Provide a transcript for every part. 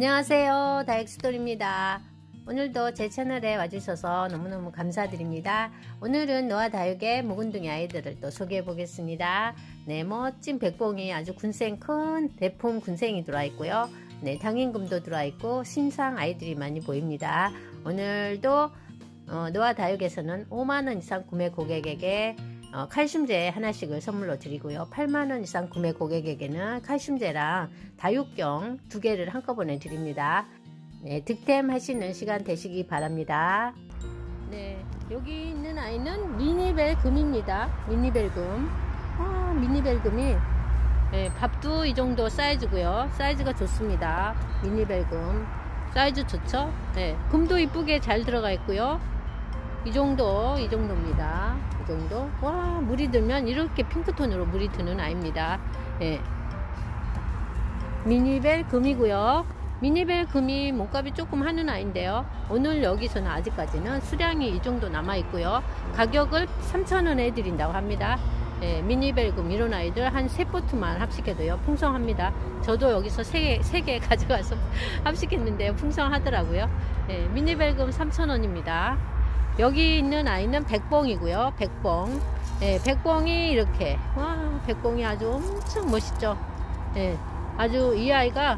안녕하세요, 다육스토리입니다. 오늘도 제 채널에 와주셔서 너무너무 감사드립니다. 오늘은 노아 다육의 묵은둥이 아이들을 또 소개해 보겠습니다. 네, 멋진 백봉이 아주 군생 큰 대풍 군생이 들어와 있고요. 네, 당인금도 들어와 있고 신상 아이들이 많이 보입니다. 오늘도 노아 다육에서는 5만원 이상 구매 고객에게 칼슘제 하나씩을 선물로 드리고요. 8만원 이상 구매 고객에게는 칼슘제랑 다육경 2개를 한꺼번에 드립니다. 네, 득템 하시는 시간 되시기 바랍니다. 네, 여기 있는 아이는 미니벨금입니다. 미니벨금. 미니벨금이 네, 밥도 이 정도 사이즈고요. 사이즈가 좋습니다. 미니벨금 사이즈 좋죠? 네, 금도 이쁘게 잘 들어가 있고요. 이 정도입니다. 이 정도. 와, 물이 들면 이렇게 핑크톤으로 물이 드는 아이입니다. 예. 미니벨 금이고요. 미니벨 금이 몸값이 조금 하는 아이인데요. 오늘 여기서는 아직까지는 수량이 이 정도 남아 있고요. 가격을 3,000원에 드린다고 합니다. 예, 미니벨 금 이런 아이들 한 3포트만 합식해도요 풍성합니다. 저도 여기서 3개 가져가서 합식했는데요, 풍성하더라고요. 예, 미니벨 금 3,000원입니다. 여기 있는 아이는 백봉이고요. 백봉. 예, 백봉이 이렇게. 와, 백봉이 아주 엄청 멋있죠. 예, 아주 이 아이가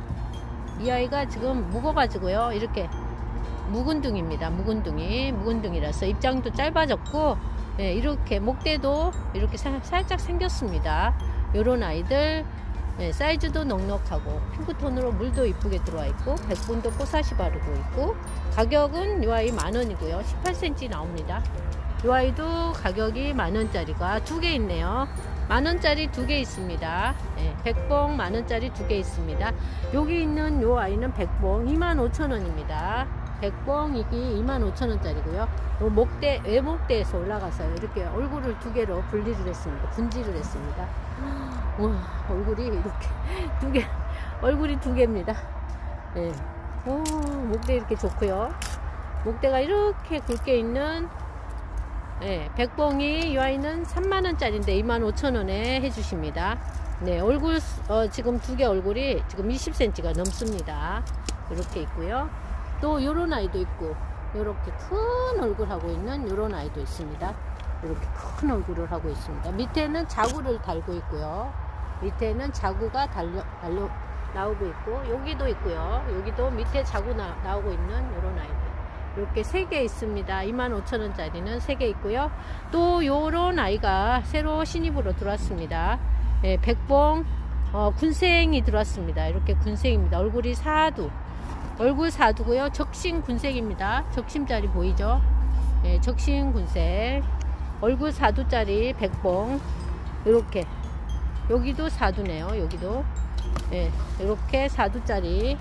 지금 묵어가지고요. 이렇게 묵은둥입니다. 묵은둥이라서 입장도 짧아졌고, 예, 이렇게 목대도 이렇게 살짝 생겼습니다. 요런 아이들. 네, 사이즈도 넉넉하고 핑크톤으로 물도 이쁘게 들어와 있고 백분도 뽀사시 바르고 있고, 가격은 이 아이 만원이고요. 18cm 나옵니다. 이 아이도 가격이 만원짜리가 2개 있네요. 만원짜리 2개 있습니다. 네, 백봉 만원짜리 2개 있습니다. 여기 있는 이 아이는 백봉 25,000원입니다. 백봉 이기 25,000원짜리고요. 목대, 외목대에서 올라가서 이렇게 얼굴을 2개로 분리를 했습니다. 분지를 했습니다. 와, 얼굴이 이렇게 2개, 얼굴이 2개입니다. 네. 오, 목대 이렇게 좋고요. 목대가 이렇게 굵게 있는, 네, 백봉이 이 아이는 3만원짜리인데 25,000원에 해주십니다. 네, 얼굴, 지금 2개 얼굴이 지금 20cm가 넘습니다. 이렇게 있고요. 또 요런 아이도 있고, 요렇게 큰 얼굴 하고 있는 요런 아이도 있습니다. 이렇게 큰 얼굴을 하고 있습니다. 밑에는 자구를 달고 있고요. 밑에는 자구가 나오고 있고, 여기도 있고요. 여기도 밑에 자구 나오고 있는 요런 아이들. 이렇게 3개 있습니다. 25,000원짜리는 3개 있고요. 또 요런 아이가 새로 신입으로 들어왔습니다. 예, 백봉, 군생이 들어왔습니다. 이렇게 군생입니다. 얼굴이 얼굴 사두고요. 적심 군생입니다. 적심짜리 보이죠? 예, 적심 군생. 얼굴 사두짜리 백봉. 이렇게. 여기도 사두네요. 여기도. 예, 이렇게 사두짜리.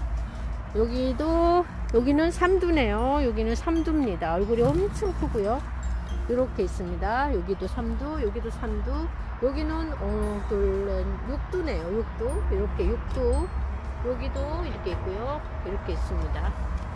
여기는 삼두네요. 여기는 삼두입니다. 얼굴이 엄청 크고요. 이렇게 있습니다. 여기도 삼두, 여기도 삼두. 여기는 육두네요. 육두. 이렇게 육두. 여기도 이렇게 있고요. 이렇게 있습니다.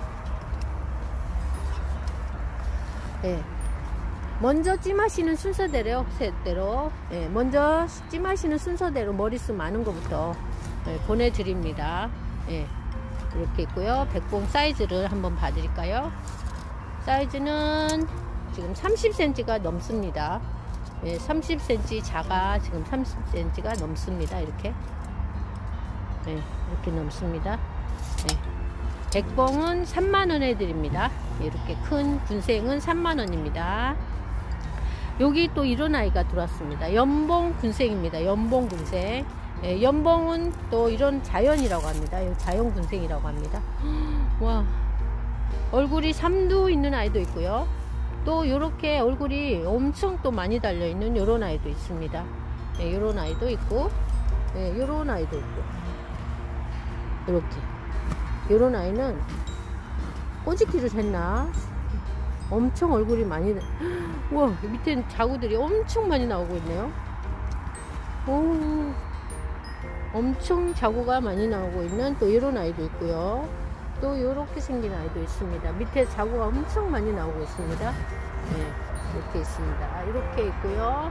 예. 먼저 찜하시는 순서대로, 예, 먼저 찜하시는 순서대로 머리숱 많은 것부터, 예, 보내드립니다. 예, 이렇게 있고요. 백봉 사이즈를 한번 봐드릴까요? 사이즈는 지금 30cm가 넘습니다. 예, 30cm 작아 지금 30cm가 넘습니다. 이렇게. 네, 이렇게 넘습니다. 네. 백봉은 3만원에 드립니다. 이렇게 큰 군생은 3만원입니다. 여기 또 이런 아이가 들어왔습니다. 연봉 군생입니다. 연봉 군생. 네, 연봉은 또 이런 자연이라고 합니다. 자연 군생이라고 합니다. 와, 얼굴이 삼두 있는 아이도 있고요. 또 이렇게 얼굴이 엄청 또 많이 달려있는 이런 아이도 있습니다. 네, 이런 아이도 있고, 네, 이런 아이도 있고. 이렇게 요런 아이는 꼬집기를 했나? 엄청 얼굴이 많이, 우와, 밑에 자구들이 엄청 많이 나오고 있네요. 오, 엄청 자구가 많이 나오고 있는 또 이런 아이도 있고요. 또 요렇게 생긴 아이도 있습니다. 밑에 자구가 엄청 많이 나오고 있습니다. 네, 이렇게 있습니다. 이렇게 있고요.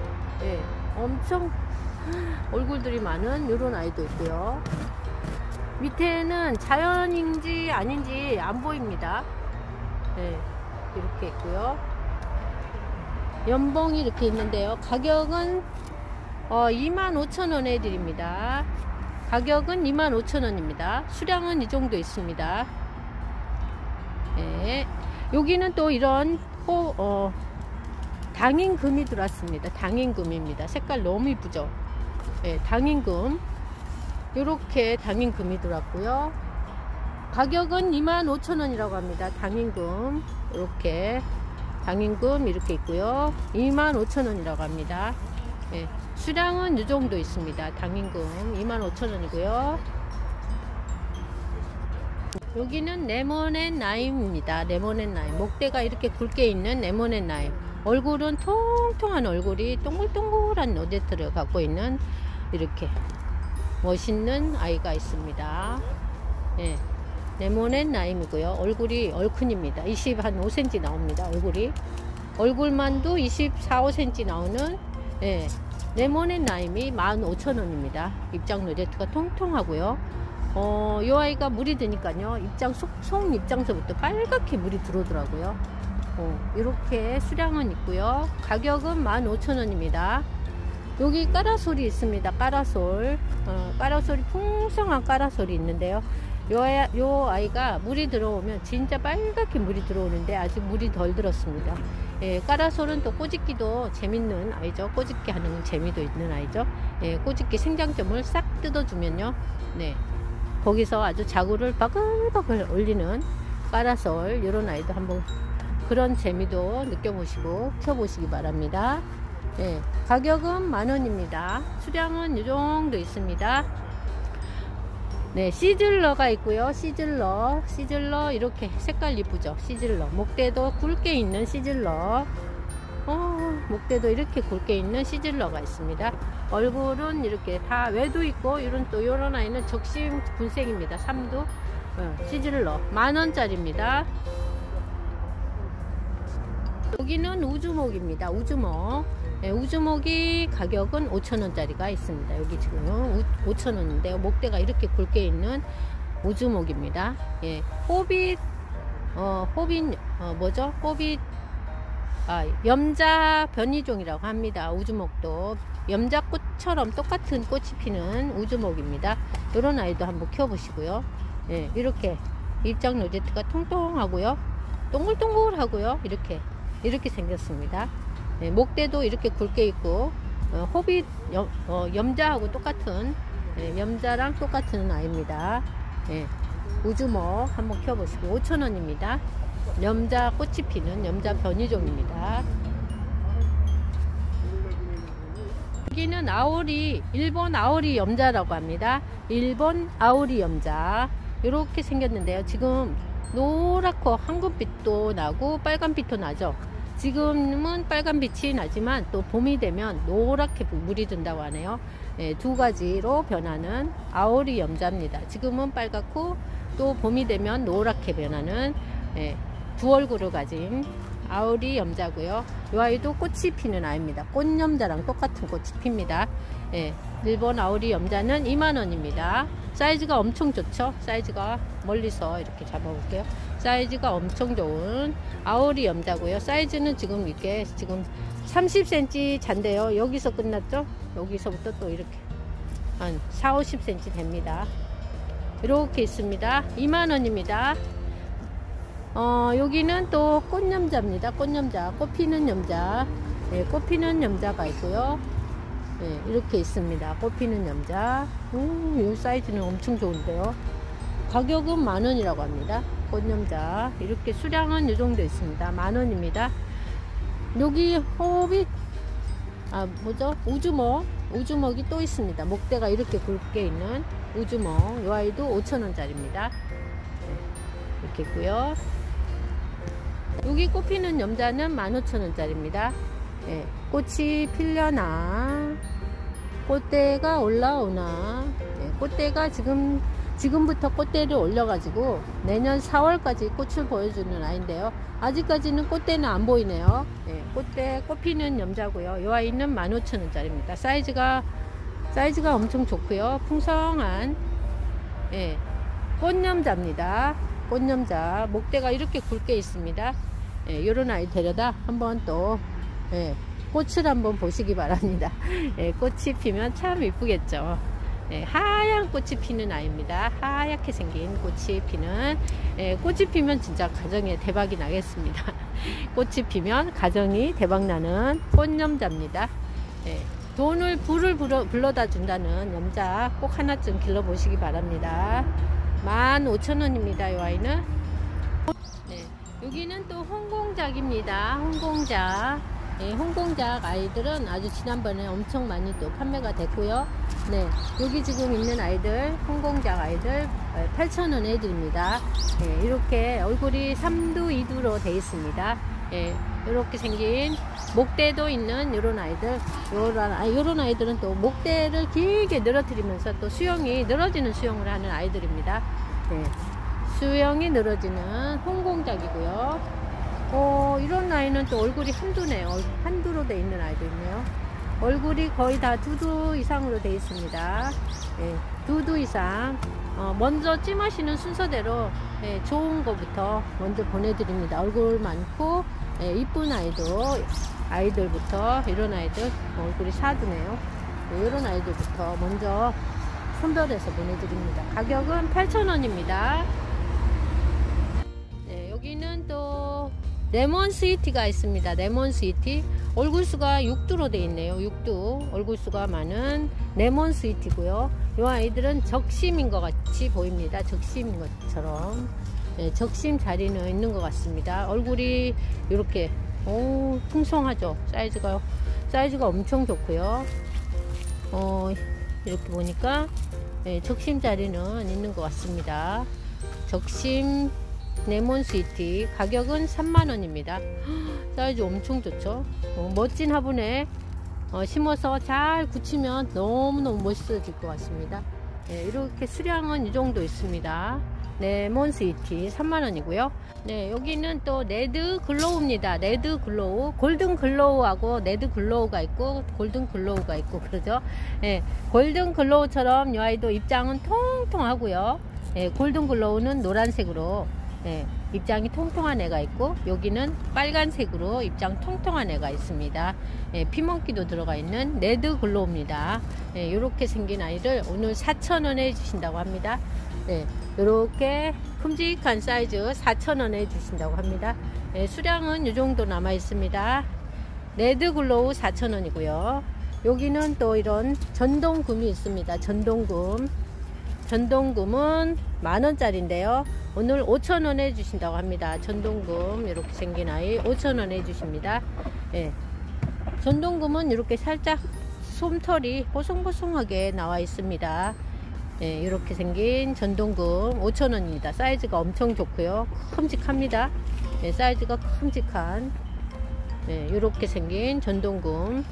네, 엄청 얼굴들이 많은 이런 아이도 있고요. 밑에는 자연인지 아닌지 안 보입니다. 네, 이렇게 있고요. 연봉이 이렇게 있는데요. 가격은 25,000원에 드립니다. 가격은 25,000원입니다. 수량은 이 정도 있습니다. 네. 여기는 또 이런 당인금이 들어왔습니다. 당인금입니다. 색깔 너무 이쁘죠? 네, 당인금. 요렇게 당인금이 들어왔고요. 가격은 25,000원이라고 합니다. 당인금. 이렇게 당인금 이렇게 있고요. 25,000원이라고 합니다. 네, 수량은 이 정도 있습니다. 당인금 25,000원이고요. 여기는 레몬 나임입니다. 레몬 나임. 목대가 이렇게 굵게 있는 레몬 나임. 얼굴은 통통한 얼굴이 동글동글한 로제트를 갖고 있는 이렇게 멋있는 아이가 있습니다. 네, 레몬 나임이고요. 얼굴이 얼큰입니다. 25cm 나옵니다. 얼굴만도 24, 5cm 나오는 레몬 나임이 15,000원입니다. 입장 로제트가 통통하고요. 요 아이가 물이 드니까요. 속 입장서부터 빨갛게 물이 들어오더라고요. 이렇게 수량은 있고요. 가격은 15,000원입니다. 여기 까라솔이 있습니다. 까라솔. 까라솔이 풍성한 까라솔이 있는데요. 요 아이가 물이 들어오면 진짜 빨갛게 물이 들어오는데 아직 물이 덜 들었습니다. 예, 까라솔은 또 꼬집기도 재밌는 아이죠. 꼬집기 하는 재미도 있는 아이죠. 예, 꼬집기 생장점을 싹 뜯어주면요. 네. 거기서 아주 자구를 바글바글 올리는 까라솔, 이런 아이도 한번 그런 재미도 느껴보시고 켜보시기 바랍니다. 네, 가격은 10,000원입니다. 수량은 이 정도 있습니다. 네, 시즐러가 있고요. 시즐러 이렇게 색깔 이쁘죠. 시즐러 목대도 굵게 있는 시즐러. 목대도 이렇게 굵게 있는 시즐러가 있습니다. 얼굴은 이렇게 다 외도 있고, 요런 아이는 적심 분색입니다. 삼두 시즐러 10,000원짜리입니다. 여기는 우주목입니다. 우주목. 네, 우주목이 가격은 5,000원짜리가 있습니다. 여기 지금 5,000원인데요. 목대가 이렇게 굵게 있는 우주목입니다. 예, 염자 변이종이라고 합니다. 우주목도 염자꽃처럼 똑같은 꽃이 피는 우주목입니다. 이런 아이도 한번 키워보시고요. 예, 이렇게 입장 로제트가 통통하고요, 동글동글하고요, 이렇게 생겼습니다. 예, 목대도 이렇게 굵게 있고, 염자하고 똑같은, 염자랑 똑같은 아이입니다. 예, 우주목 한번 키워보시고 5,000원입니다. 염자 꽃이 피는 염자 변이종입니다. 여기는 아오리, 일본 아오리 염자라고 합니다. 일본 아오리 염자. 이렇게 생겼는데요. 지금 노랗고 황금빛도 나고 빨간빛도 나죠. 지금은 빨간빛이 나지만 또 봄이 되면 노랗게 물이 든다고 하네요. 예, 두 가지로 변하는 아오리 염자입니다. 지금은 빨갛고 또 봄이 되면 노랗게 변하는 두 얼굴을 가진 아오리 염자고요. 이 아이도 꽃이 피는 아이입니다. 꽃염자랑 똑같은 꽃이 핍니다. 예, 일본 아오리 염자는 20,000원입니다. 사이즈가 엄청 좋죠. 사이즈가 멀리서 이렇게 잡아볼게요. 사이즈가 엄청 좋은 아오리 염자고요. 사이즈는 지금 30cm 잔데요. 여기서 끝났죠. 여기서부터 또 이렇게 한 4, 50cm 됩니다. 이렇게 있습니다. 20,000원입니다. 여기는 또 꽃염자입니다. 꽃염자, 꽃피는 염자. 네, 꽃피는 염자가 있고요. 네, 이렇게 있습니다. 꽃피는 염자. 이 사이즈는 엄청 좋은데요. 가격은 10,000원이라고 합니다. 꽃염자. 이렇게 수량은 이 정도 있습니다. 10,000원입니다. 여기 우주목이 또 있습니다. 목대가 이렇게 굵게 있는 우주목. 이 아이도 5,000원짜리입니다. 이렇게 있고요. 여기 꽃피는 염자는 15,000원짜리입니다. 예, 꽃이 필려나, 꽃대가 올라오나. 예, 꽃대가 지금부터 꽃대를 올려가지고 내년 4월까지 꽃을 보여주는 아이인데요. 아직까지는 꽃대는 안 보이네요. 예, 꽃피는 염자고요. 이 아이는 15,000원짜리입니다. 사이즈가 엄청 좋고요. 풍성한, 꽃념자입니다. 꽃념자. 목대가 이렇게 굵게 있습니다. 예, 요런 아이 데려다 한번 또 예, 꽃을 한번 보시기 바랍니다. 예, 꽃이 피면 참 이쁘겠죠. 예, 하얀 꽃이 피는 아이입니다. 하얗게 생긴 꽃이 피는, 예, 꽃이 피면 진짜 가정에 대박이 나겠습니다. 꽃이 피면 가정이 대박나는 꽃념자입니다. 예, 돈을 불을 불러다 준다는 염자 꼭 하나쯤 길러보시기 바랍니다. 15,000원입니다. 이 아이는. 네, 여기는 또 홍공작입니다. 홍공작. 네, 홍공작 아이들은 아주 지난번에 엄청 많이 또 판매가 됐고요. 네, 여기 지금 있는 아이들, 홍공작 아이들 8,000원 해드립니다. 네, 이렇게 얼굴이 3두 2두로 되어 있습니다. 네, 이렇게 생긴 목대도 있는 이런 아이들, 요런 아이들은 또 목대를 길게 늘어뜨리면서 또 수영이 늘어지는 수영을 하는 아이들입니다. 네, 수영이 늘어지는 홍공작이고요. 이런 아이는 또 얼굴이 한두네요. 한두로 되어 있는 아이도 있네요. 얼굴이 거의 다 2두 이상으로 되어 있습니다. 네, 2두 이상. 먼저 찜하시는 순서대로 네, 좋은 거부터 먼저 보내드립니다. 얼굴 많고 네, 이쁜 아이들부터 이런 아이들 얼굴이 4두네요. 네, 이런 아이들부터 먼저 선별해서 보내드립니다. 가격은 8,000원입니다. 네, 여기는 또 레몬 스위티가 있습니다. 레몬 스위티. 얼굴수가 6두로 되어 있네요. 6두. 얼굴수가 많은 레몬 스위티고요. 이 아이들은 적심인 것 같이 보입니다. 적심인 것처럼. 네, 적심 자리는 있는 것 같습니다. 얼굴이 이렇게 풍성하죠. 사이즈가 엄청 좋고요. 이렇게 보니까 네, 적심 자리는 있는 것 같습니다. 적심 레몬 스위티. 가격은 30,000원입니다. 사이즈 엄청 좋죠. 멋진 화분에 심어서 잘 굳히면 너무너무 멋있어질 것 같습니다. 네, 이렇게 수량은 이 정도 있습니다. 레몬 스위티 30,000원이고요. 네, 여기는 또 레드 글로우입니다. 레드 글로우. 골든 글로우하고 레드 글로우가 있고 골든 글로우가 있고 그러죠. 네, 골든 글로우처럼 이 아이도 입장은 통통하고요. 네, 골든 글로우는 노란색으로 네, 입장이 통통한 애가 있고 여기는 빨간색으로 입장 통통한 애가 있습니다. 네, 피멍기도 들어가 있는 레드 글로우입니다. 네, 이렇게 생긴 아이를 오늘 4,000원에 해주신다고 합니다. 네, 이렇게 큼직한 사이즈 4,000원에 해주신다고 합니다. 네, 수량은 이 정도 남아 있습니다. 레드 글로우 4,000원이고요. 여기는 또 이런 전동금이 있습니다. 전동금은 10,000원짜리인데요. 오늘 5,000원 해주신다고 합니다. 전동금 이렇게 생긴 아이 5,000원 해주십니다. 예. 전동금은 이렇게 살짝 솜털이 보송보송하게 나와 있습니다. 예, 이렇게 생긴 전동금 5,000원입니다. 사이즈가 엄청 좋고요. 큼직합니다. 예, 사이즈가 큼직한 예, 이렇게 생긴 전동금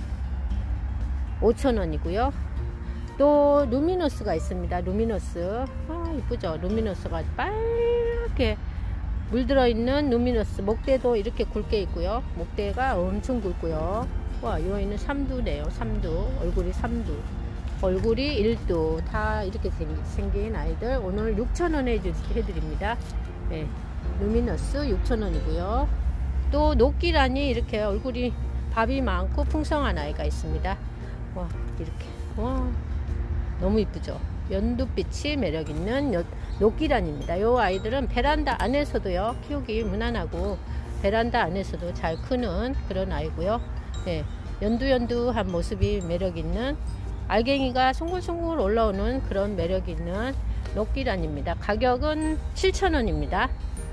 5,000원이고요. 또 루미너스가 있습니다. 루미너스 이쁘죠. 루미너스가 빨갛게 물들어 있는 루미너스. 목대도 이렇게 굵게 있고요. 목대가 엄청 굵고요. 와, 이 아이는 3두네요. 3두. 얼굴이 3두. 얼굴이 1두. 다 이렇게 생긴 아이들 오늘 6,000원에 해드립니다. 네, 루미너스 6,000원이고요. 또 녹기란이 이렇게 얼굴이 밥이 많고 풍성한 아이가 있습니다. 와, 이렇게 와, 너무 이쁘죠. 연두빛이 매력있는 녹기란입니다. 이 아이들은 베란다 안에서도요 키우기 무난하고 베란다 안에서도 잘 크는 그런 아이고요. 네, 연두한 모습이 매력있는 알갱이가 송골송골 올라오는 그런 매력있는 녹기란입니다. 가격은 7,000원입니다.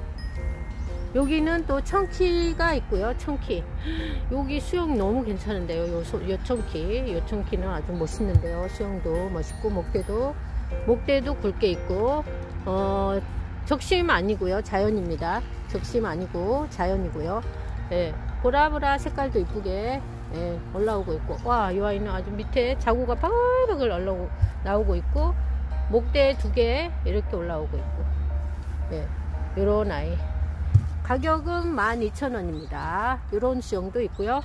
여기는 또 청키가 있고요. 청키. 여기 수영 너무 괜찮은데요. 요 청키는 아주 멋있는데요. 수영도 멋있고 목대도 굵게 있고 적심 아니고요. 자연입니다. 적심 아니고 자연이고요. 예, 보라보라 색깔도 이쁘게 예, 올라오고 있고 와, 이 아이는 아주 밑에 자구가 바글바글 나오고 있고 목대 2개 이렇게 올라오고 있고 예, 요런 아이. 가격은 12,000원입니다. 이런 수영도 있고요.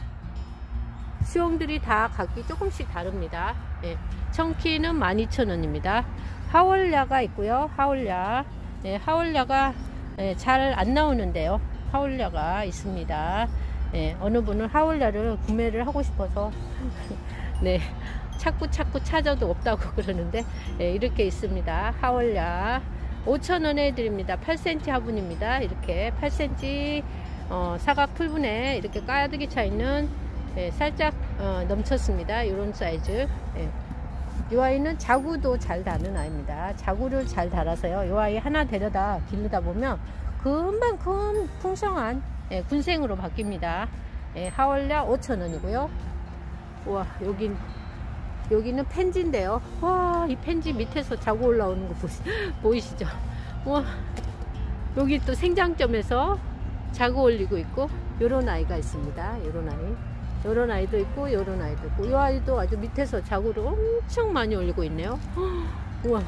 수영들이 다 각기 조금씩 다릅니다. 예, 청키는 12,000원입니다. 하월야가 있고요. 하월야 예, 하울야가 예, 잘 안 나오는데요. 하울야가 있습니다. 예, 어느 분은 하울야를 구매를 하고 싶어서 네, 자꾸 찾아도 없다고 그러는데 예, 이렇게 있습니다. 하울야 5,000원에 드립니다. 8cm 화분입니다. 이렇게 8cm 사각 풀분에 이렇게 가득히 차 있는 예, 살짝 넘쳤습니다. 이런 사이즈. 예. 이 아이는 자구도 잘 다는 아이입니다. 자구를 잘 달아서요. 이 아이 하나 데려다 기르다 보면 금방 큰 풍성한 예, 군생으로 바뀝니다. 예, 하울야 5,000원이고요. 우와, 여기는 펜지인데요. 와, 이 펜지 밑에서 자고 올라오는 거 보이시죠? 와, 여기 또 생장점에서 자고 올리고 있고, 요런 아이가 있습니다. 요런 아이도 있고, 요런 아이도 있고, 이 아이도 아주 밑에서 자구를 엄청 많이 올리고 있네요. 우와.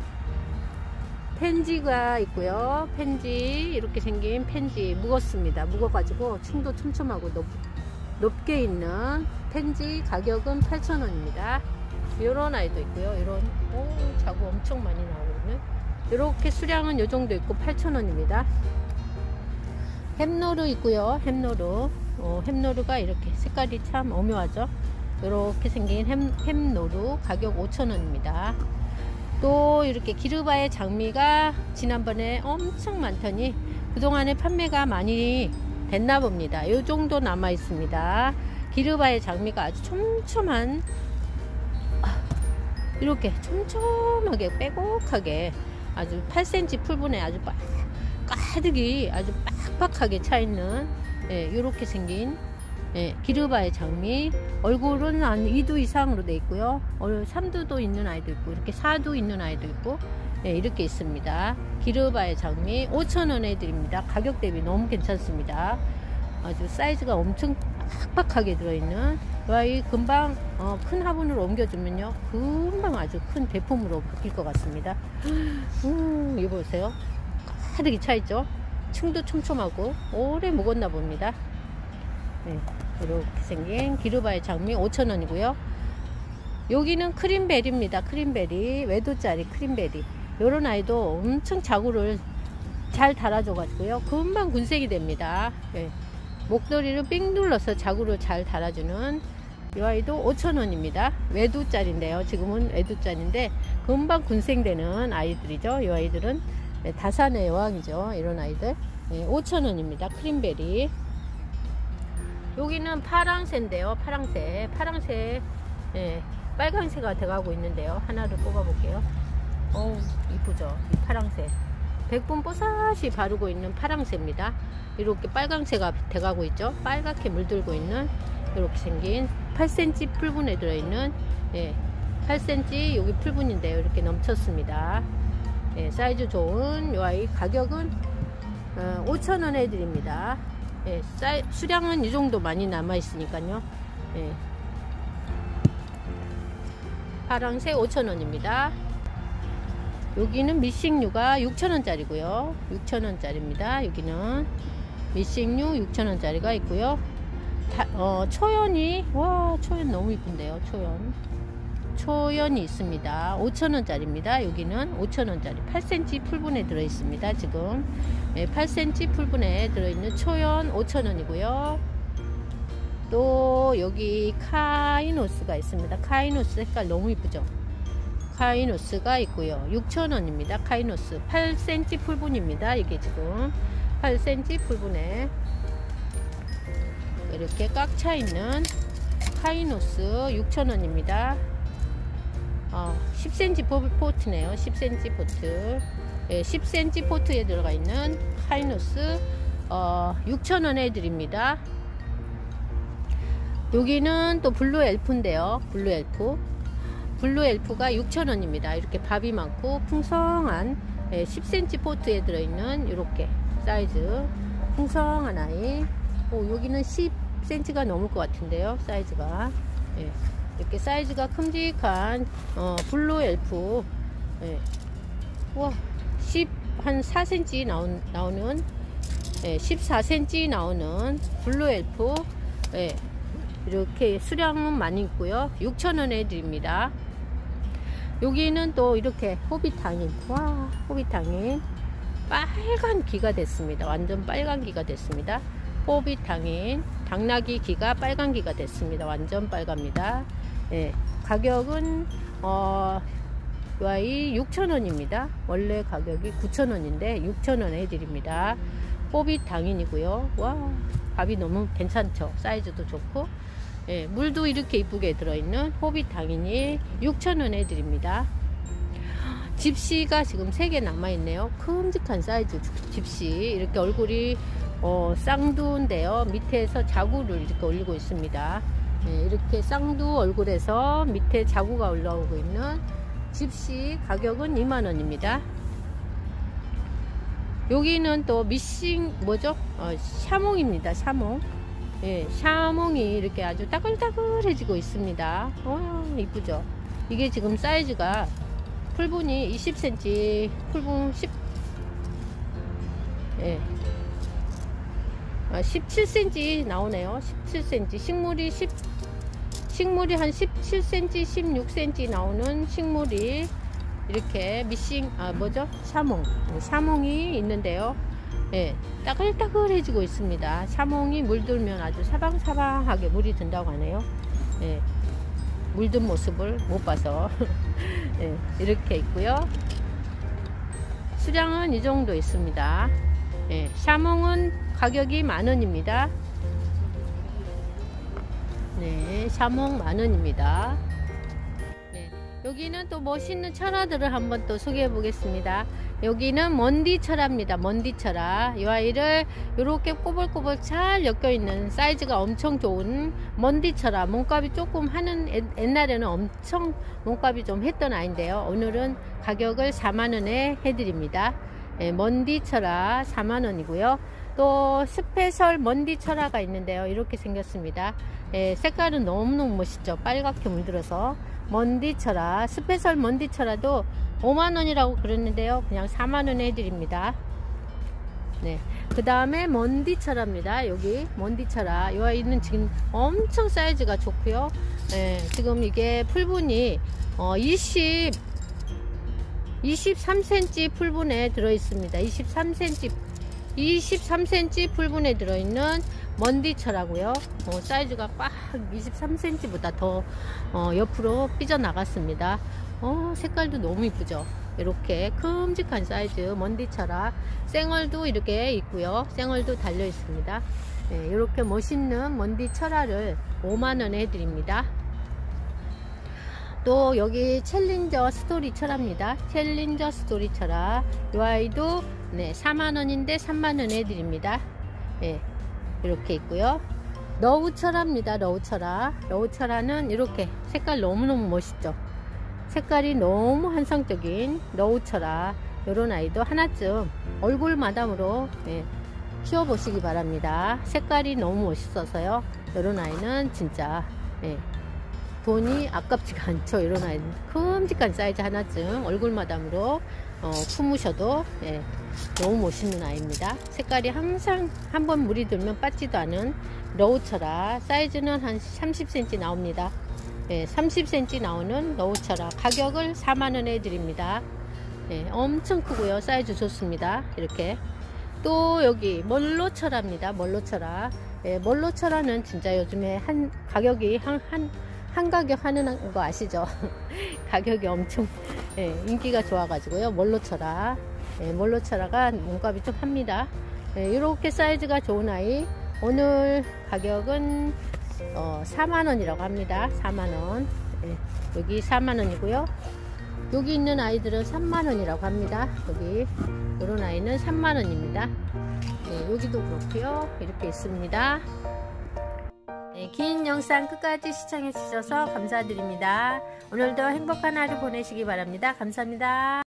펜지가 있고요. 펜지, 이렇게 생긴 펜지, 무겁습니다. 무거워가지고 층도 촘촘하고 높게 있는 펜지, 가격은 8,000원입니다. 요런 아이도 있고요. 이런 자구 엄청 많이 나오고 있는 이렇게 수량은 요 정도 있고 8,000원입니다. 햄노루 있고요. 햄노루가 이렇게 색깔이 참 오묘하죠. 이렇게 생긴 햄노루 가격 5,000원입니다. 또 이렇게 기르바의 장미가 지난번에 엄청 많더니 그동안에 판매가 많이 됐나 봅니다. 요 정도 남아 있습니다. 기르바의 장미가 아주 촘촘한, 이렇게 촘촘하게 빼곡하게 아주 8cm 풀분에 아주 가득이 아주 빡빡하게 차 있는 예, 이렇게 생긴 예, 기르바의 장미. 얼굴은 한 2두 이상으로 되어 있고요. 3두도 있는 아이도 있고, 이렇게 4두 있는 아이도 있고, 예, 이렇게 있습니다. 기르바의 장미 5,000원에 드립니다. 가격 대비 너무 괜찮습니다. 아주 사이즈가 엄청 빡빡하게 들어있는 이 아이 금방 큰 화분으로 옮겨주면요, 금방 아주 큰 대품으로 바뀔 것 같습니다. 이거 보세요. 가득이 차있죠. 층도 촘촘하고 오래 묵었나 봅니다. 네, 이렇게 생긴 기르바의 장미 5,000원이고요. 여기는 크림베리입니다. 크림베리, 외도짜리 크림베리. 요런 아이도 엄청 자구를 잘 달아줘 가지고요, 금방 군색이 됩니다. 네, 목도리를 삥 눌러서 자구를 잘 달아주는 이 아이도 5,000원입니다. 외도짜리인데요. 지금은 외도짜리인데 금방 군생되는 아이들이죠. 이 아이들은 네, 다산의 여왕이죠. 이런 아이들. 네, 5,000원입니다. 크림베리. 여기는 파랑새인데요. 파랑새 예, 빨강새가 돼가고 있는데요. 하나를 뽑아 볼게요. 어우, 이쁘죠. 이 파랑새. 백분 뽀사시 바르고 있는 파랑새입니다. 이렇게 빨강새가 돼가고 있죠. 빨갛게 물들고 있는 이렇게 생긴 8cm 풀분에 들어있는 예, 8cm 여기 풀분인데요. 이렇게 넘쳤습니다. 예, 사이즈 좋은 이 아이 가격은 5,000원에 드립니다. 예, 수량은 이 정도 많이 남아 있으니까요. 예. 파랑새 5,000원입니다. 여기는 미싱류가 6,000원짜리고요. 6,000원짜리입니다. 여기는 미싱류 6,000원짜리가 있고요. 초연이, 와, 초연 너무 이쁜데요. 초연이 있습니다. 5,000원짜리입니다. 여기는 5,000원짜리 8cm 풀분에 들어있습니다. 지금 8cm 풀분에 들어있는 초연 5,000원이고요. 또 여기 카이노스가 있습니다. 카이노스 색깔 너무 이쁘죠. 카이노스가 있고요. 6,000원입니다. 카이노스 8cm 풀분입니다. 이게 지금 8cm 풀분에 이렇게 꽉 차 있는 카이노스 6,000원입니다. 10cm 포트네요. 10cm 포트. 예, 10cm 포트에 들어가 있는 카이노스 6,000원에 드립니다. 여기는 또 블루 엘프인데요. 블루 엘프가 6,000원입니다. 이렇게 밥이 많고 풍성한 10cm 포트에 들어있는 이렇게 사이즈 풍성한 아이. 여기는 10cm가 넘을 것 같은데요. 사이즈가. 예. 이렇게 사이즈가 큼직한 블루 엘프. 예. 우와, 한 4cm 나오는 14cm 나오는 블루 엘프. 예. 이렇게 수량은 많이 있고요. 6,000원에 드립니다. 여기는 또 이렇게 호빗 당인. 와, 호빗 당인. 빨간 기가 됐습니다. 완전 빨간 기가 됐습니다. 호빗 당인 당나귀 기가 빨간 기가 됐습니다. 완전 빨갑니다. 예, 가격은 이 아이 6,000원입니다. 원래 가격이 9,000원인데 6,000원에 해드립니다. 호빗 당인이고요. 와, 밥이 너무 괜찮죠. 사이즈도 좋고, 예, 물도 이렇게 이쁘게 들어있는 호빗 당인이 6,000원에 해드립니다. 집시가 지금 3개 남아있네요. 큼직한 사이즈 집시. 이렇게 얼굴이 쌍두인데요. 밑에서 자구를 이렇게 올리고 있습니다. 네, 이렇게 쌍두 얼굴에서 밑에 자구가 올라오고 있는 집시. 가격은 2만원입니다. 여기는 또 미싱 뭐죠? 샤몽입니다. 샤몽. 예, 샤몽이 이렇게 아주 따글따글해지고 있습니다. 이쁘죠? 이게 지금 사이즈가 풀분이 20cm, 풀분 17cm 나오네요. 17cm. 식물이 한 17cm, 16cm 나오는 식물이 이렇게 미싱, 뭐죠? 샤몽이 있는데요. 예, 따글따글해지고 있습니다. 샤몽이 물들면 아주 사방사방하게 물이 든다고 하네요. 예, 물든 모습을 못 봐서. 예, 이렇게 있고요. 수량은 이 정도 있습니다. 예, 샤몽은 가격이 만원입니다. 네, 샤몽 만원입니다. 네, 여기는 또 멋있는 철화들을 한번 또 소개해 보겠습니다. 여기는 먼디 철화입니다. 먼디 철화. 이 아이를 이렇게 꼬불꼬불 잘 엮여 있는 사이즈가 엄청 좋은 먼디 철화. 몸값이 조금 하는, 옛날에는 엄청 몸값이 좀 했던 아이인데요. 오늘은 가격을 4만원에 해드립니다. 네, 먼디 철화 4만원이고요. 또 스페셜 먼디 철화가 있는데요. 이렇게 생겼습니다. 예, 색깔은 너무너무 멋있죠. 빨갛게 물들어서 먼디 철화, 스페셜 먼디 철화도 5만원이라고 그랬는데요. 그냥 4만원에 해드립니다. 네, 그 다음에 먼디 철화입니다. 여기 먼디 철화. 이 아이는 지금 엄청 사이즈가 좋고요. 예, 지금 이게 풀분이 23cm 풀분에 들어있습니다. 23cm 풀분에 들어있는 먼디 철화고요. 사이즈가 꽉 23cm보다 더 옆으로 삐져나갔습니다. 색깔도 너무 이쁘죠. 이렇게 큼직한 사이즈 먼디 철화. 쌩얼도 이렇게 있고요. 쌩얼도 달려 있습니다. 네, 이렇게 멋있는 먼디 철화를 5만원에 해드립니다. 또 여기 챌린저 스토리 철화입니다. 챌린저 스토리 철화. 이 아이도 네, 4만원인데 3만원에 해드립니다. 네, 이렇게 있고요. 너우 철화입니다. 너우 철화. 너우 철화는 이렇게 색깔 너무너무 멋있죠. 색깔이 너무 환상적인 너우 철화. 이런 아이도 하나쯤 얼굴 마담으로 키워보시기 바랍니다. 색깔이 너무 멋있어서요. 이런 아이는 진짜 돈이 아깝지가 않죠. 이런 아이는 큼직한 사이즈 하나쯤 얼굴 마담으로 품으셔도 너무 멋있는 아이입니다. 색깔이 항상 한번 물이 들면 빠지도 않은 너우 철화. 사이즈는 한 30cm 나옵니다. 30cm 나오는 너우 철화. 가격을 4만원에 해드립니다. 엄청 크고요. 사이즈 좋습니다. 이렇게. 또 여기 멀로 철화입니다. 멀로 철화. 멀로 철화는 진짜 요즘에 가격이 한 가격 하는 거 아시죠? 가격이 엄청 인기가 좋아가지고요. 멀로 철화. 멀로 철화가 몸값이 좀 합니다. 이렇게 사이즈가 좋은 아이. 오늘 가격은 4만원이라고 합니다. 4만원. 여기 4만원이고요. 여기 있는 아이들은 3만원이라고 합니다. 여기 이런 아이는 3만원입니다. 여기도 그렇고요. 이렇게 있습니다. 긴 영상 끝까지 시청해 주셔서 감사드립니다. 오늘도 행복한 하루 보내시기 바랍니다. 감사합니다.